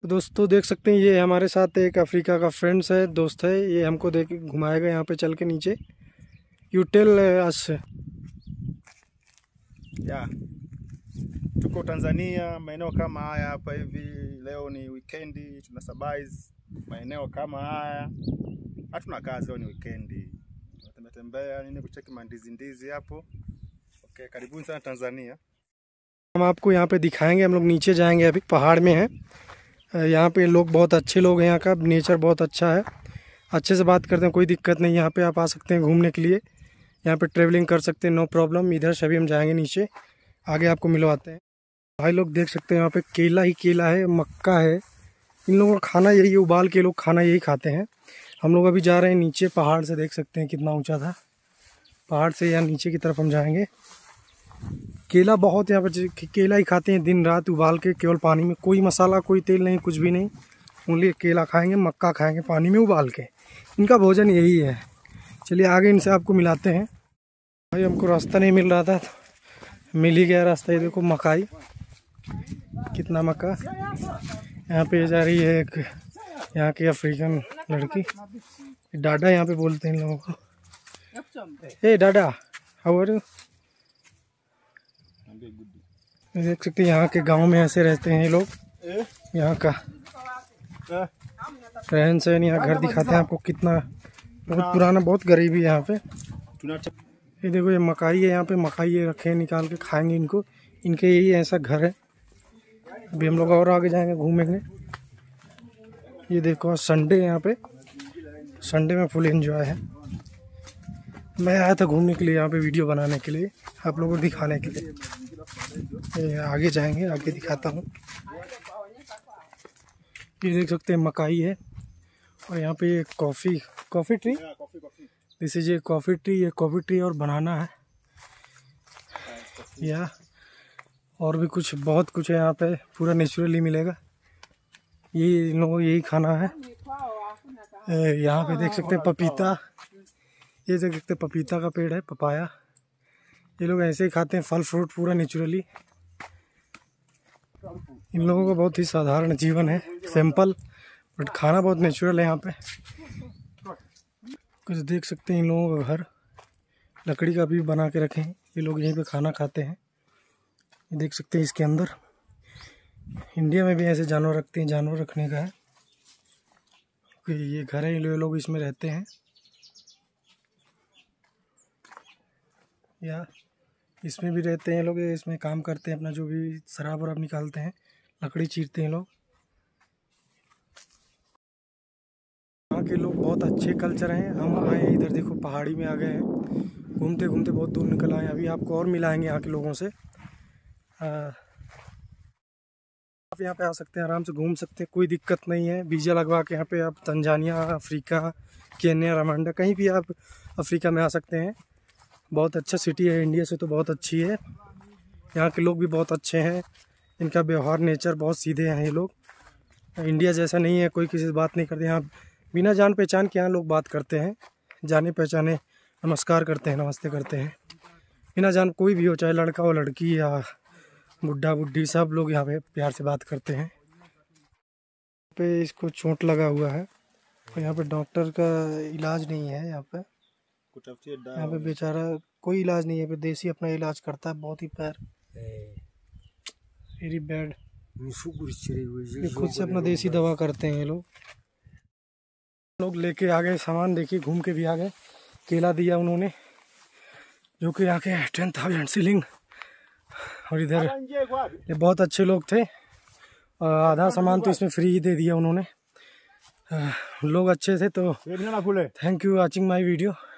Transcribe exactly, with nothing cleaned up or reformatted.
तो दोस्तों देख सकते हैं ये हमारे साथ एक अफ्रीका का फ्रेंड्स है, दोस्त है। ये हमको देख घुमाएगा यहाँ पे चल के नीचे। You tell us. Yeah. Tuko Tanzania maeneo kama haya hapa hivi. Leo ni weekendi, tunasurprise maeneo kama haya. Hatuna kazi, leo ni weekendi. Tumetembea nini kucheki mandizi ndizi hapo. Okay, karibuni sana Tanzania। हम आपको यहाँ पे दिखाएंगे। हम लोग नीचे जाएंगे, अभी पहाड़ में हैं। यहाँ पे लोग बहुत अच्छे लोग हैं, यहाँ का नेचर बहुत अच्छा है, अच्छे से बात करते हैं, कोई दिक्कत नहीं। यहाँ पे आप आ सकते हैं घूमने के लिए, यहाँ पे ट्रेवलिंग कर सकते हैं, नो प्रॉब्लम। इधर से अभी हम जाएंगे नीचे, आगे आपको मिलवाते हैं। भाई लोग देख सकते हैं यहाँ पे केला ही केला है, मक्का है। इन लोगों का खाना यही है, उबाल के लोग खाना यही खाते हैं। हम लोग अभी जा रहे हैं नीचे पहाड़ से, देख सकते हैं कितना ऊँचा था। पहाड़ से यहाँ नीचे की तरफ हम जाएँगे। केला बहुत यहाँ पर केला ही खाते हैं दिन रात उबाल के, केवल पानी में, कोई मसाला कोई तेल नहीं, कुछ भी नहीं। ओनली केला खाएंगे, मक्का खाएंगे पानी में उबाल के। इनका भोजन यही है। चलिए आगे इनसे आपको मिलाते हैं। भाई हमको रास्ता नहीं मिल रहा था, मिल ही गया रास्ता। ये देखो मकाई, कितना मक्का। यहाँ पे जा रही है एक यहाँ की अफ्रीकन लड़की, डाडा यहाँ पे बोलते हैं इन लोगों को। ए डाडा, हाउ आर यू? देख सकते हैं यहाँ के गांव में ऐसे रहते हैं ये लोग। यहाँ का रहन सहन, यहाँ घर दिखाते हैं आपको कितना बहुत पुराना, बहुत गरीबी है यहाँ पे। ये देखो ये मकाई है, यहाँ पे मकाई ये रखे हैं, निकाल के खाएंगे इनको। इनके यही ऐसा घर है। अभी हम लोग और आगे जाएंगे, घूमेंगे। ये देखो संडे यहाँ पे, संडे में फुल एंजॉय है। मैं आया था घूमने के लिए, यहाँ पे वीडियो बनाने के लिए, आप लोगों को दिखाने के लिए। आगे जाएंगे, आगे दिखाता हूँ। ये देख सकते हैं मकाई है, और यहाँ पे ये coffee coffee tree, this is ये कॉफ़ी ट्री, ये कॉफ़ी ट्री और बनाना है या और भी कुछ बहुत कुछ है यहाँ पे, पूरा नेचुरली मिलेगा। ये इन लोगों को यही खाना है। यहाँ पे देख सकते हैं पपीता, ये देख सकते हैं पपीता का पेड़ है, पपाया। ये लोग ऐसे ही खाते हैं फल फ्रूट, पूरा नेचुरली। इन लोगों का बहुत ही साधारण जीवन है, सिंपल, बट खाना बहुत नेचुरल है यहाँ पे। कुछ देख सकते हैं इन लोगों का घर, लकड़ी का भी बना के रखे हैं। ये लोग यहीं पे खाना खाते हैं। ये देख सकते हैं इसके अंदर। इंडिया में भी ऐसे जानवर रखते हैं, जानवर रखने का है। ये घर है, ये लोग इसमें रहते हैं। या इसमें भी रहते हैं लोग, इसमें काम करते हैं, अपना जो भी शराब वराब निकालते हैं, लकड़ी चीरते हैं लोग। यहाँ के लोग बहुत अच्छे कल्चर हैं। हम आए इधर, देखो पहाड़ी में आ गए हैं, घूमते घूमते बहुत दूर निकल आए। अभी आपको और मिलाएंगे यहाँ के लोगों से। आ, आप यहाँ पे आ सकते हैं, आराम से घूम सकते हैं, कोई दिक्कत नहीं है। वीज़ा लगवा के यहाँ पे आप तंजानिया, अफ्रीका, केन्या, रवांडा, कहीं भी आप अफ्रीका में आ सकते हैं। बहुत अच्छा सिटी है, इंडिया से तो बहुत अच्छी है। यहाँ के लोग भी बहुत अच्छे हैं, इनका व्यवहार नेचर बहुत सीधे हैं ये लोग। इंडिया जैसा नहीं है, कोई किसी से बात नहीं करते। यहाँ बिना जान पहचान के यहाँ लोग बात करते हैं, जाने पहचाने नमस्कार करते हैं, नमस्ते करते हैं। बिना जान कोई भी हो, चाहे लड़का हो लड़की या बुढ़ा बुढ़ी, सब लोग यहाँ पे प्यार से बात करते हैं। पे इसको चोट लगा हुआ है, और यहाँ पे डॉक्टर का इलाज नहीं है। यहाँ पे यहाँ पे बेचारा कोई इलाज नहीं है, पे देसी अपना इलाज करता है। बहुत ही पैर वेरी बैड, ये खुद से अपना देसी दवा करते हैं ये लोग। लोग लेके आ गए सामान, देखिए घूम के भी आ गए। केला दिया उन्होंने, जो कि यहाँ के टेन थाउजेंड सीलिंग। और इधर ये बहुत अच्छे लोग थे, आधा सामान तो इसमें फ्री ही दे दिया उन्होंने। लोग अच्छे थे। तो thank you watching my video.